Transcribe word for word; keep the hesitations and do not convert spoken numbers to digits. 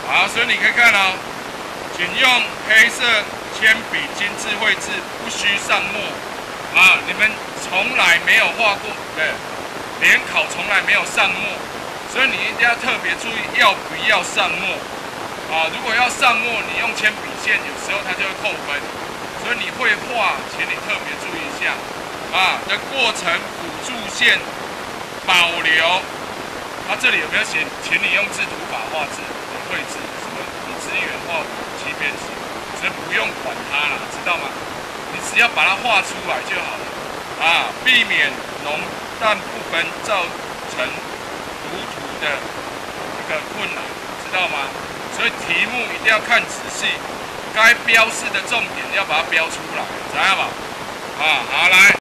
好，所以你可以看哦，请用黑色铅笔精致绘制，不需上墨啊！你们从来没有画过，对，联考从来没有上墨，所以你一定要特别注意要不要上墨啊！如果要上墨，你用铅笔线，有时候它就会扣分，所以你会画，请你特别注意一下啊的过程辅助线保留。它、啊、这里有没有写？请你用制图法画字。绘制什么以资源或七边形，所以不用管它啦，知道吗？你只要把它画出来就好了啊，避免浓淡不分造成读图的一个困难，知道吗？所以题目一定要看仔细，该标示的重点要把它标出来，知道吧？啊，好来。